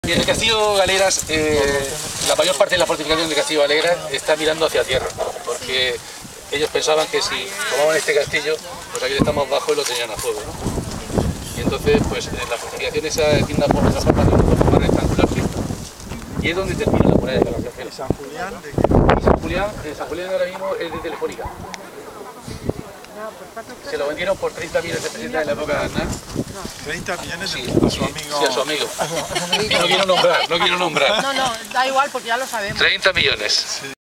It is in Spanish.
En el castillo Galeras, la mayor parte de la fortificación del castillo Galeras está mirando hacia tierra, porque ellos pensaban que si tomaban este castillo, pues aquí estamos bajo y lo tenían a fuego, ¿no? Y entonces, pues la fortificación esa tiene una forma rectangular, y es donde termina la muralla de Calatrava. ¿Y San Julián de qué? San Julián ahora mismo es de Telefónica. Se lo vendieron por 30 millones de pesetas en la época de Aznar. 30 millones Sí, a su amigo. Sí, a su amigo. Y no quiero nombrar. No, da igual porque ya lo sabemos. 30 millones. Sí.